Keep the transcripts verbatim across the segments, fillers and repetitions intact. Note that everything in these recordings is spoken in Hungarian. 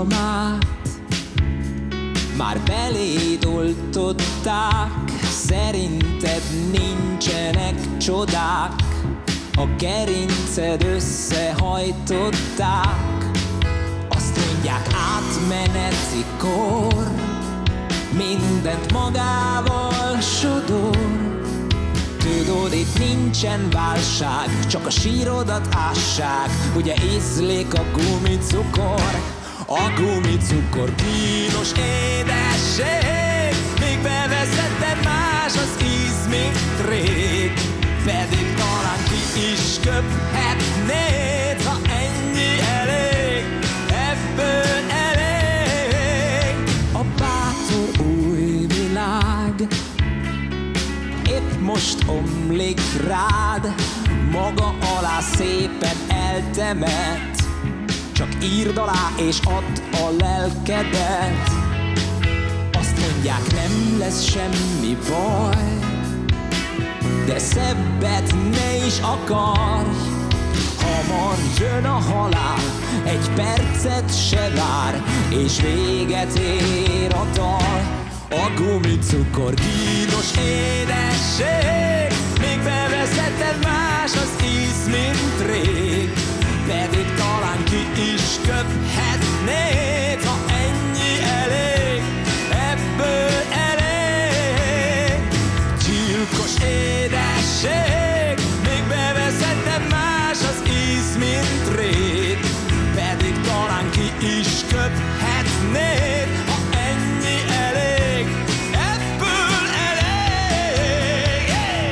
izgalmát már beléd oltották. Szerinted nincsenek csodák, a gerinced összehajtották. Azt mondják, átmeneti kor, mindent magával sodor. Tudod, itt nincsen válság, csak a sírodat ássák. Ugye ízlik a gumicukor, a gumicukor kínos édesség. Még bevezetted, más az íz, mint rég. Pedig talán ki is köphetnéd, ha ennyi elég, ebből elég. A bátor új világ épp most omlik rád, maga alá szépen eltemet. Csak írd alá és add a lelkedet. Azt mondják, nem lesz semmi baj, de szebbet ne is akarj. Hamar jön a halál, egy percet se vár, és véget ér a dal. A gumicukor kínos édesség, még bevezetted, más az íz, mint rég. Pedig talán ki is köphetnéd, ha ennyi elég, ebből elég. Gyilkos édesség, még bevezetted, más az íz, mint rég. Pedig talán ki is köphetnéd, ha ennyi elég, ebből elég.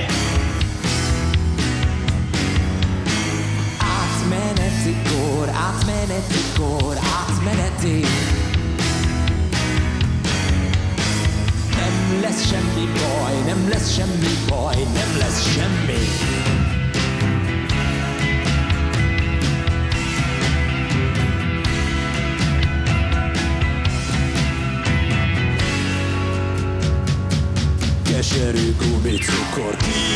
Átmeneti kor, átmeneti kor, átmeneti. Nem lesz semmi baj, nem lesz semmi baj, nem lesz semmi. Keserű gumicukor.